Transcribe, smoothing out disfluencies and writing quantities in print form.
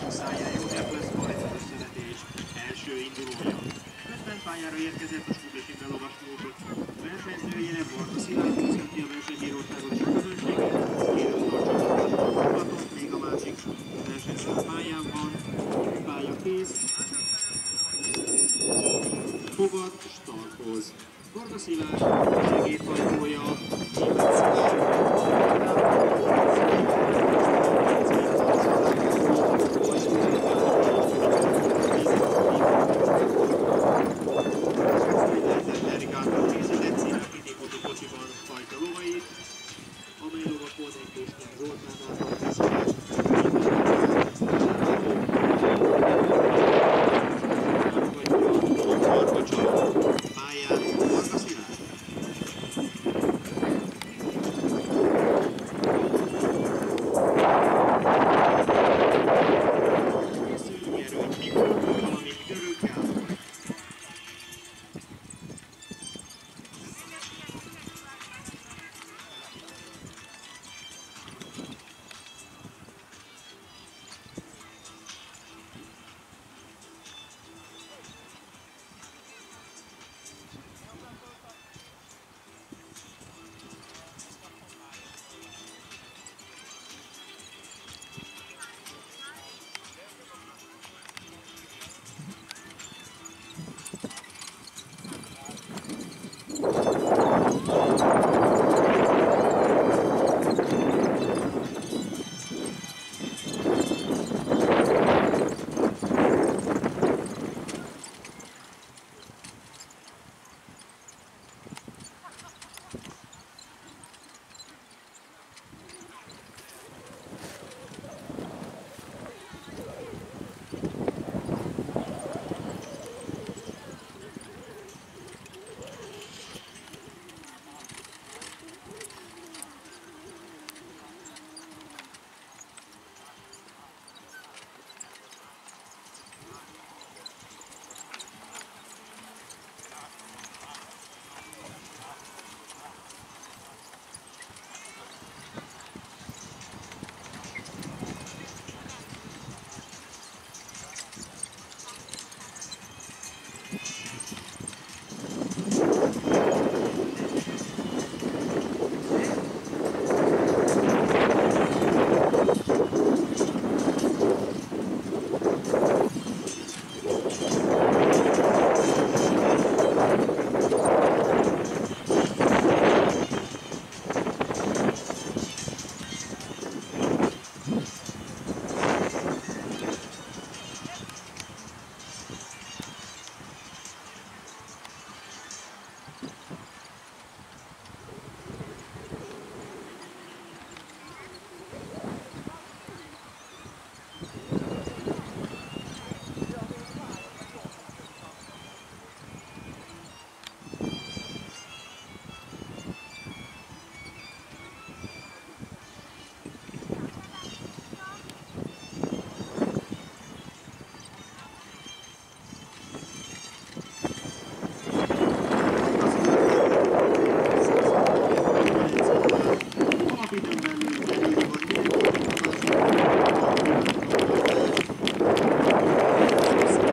Száján József lesz majd az összevetés első indulója. Közben pályára érkezett a Skubli Imre lovasmódot. Versenyzőjének Varga Szilárd köszönti a versenybíróságot és a közönséget. Kérőt tartsanak a fogatot, még a másik versenyző a pályán van. Pálya kész. Fogad starthoz. Varga Szilárd segédhajtója.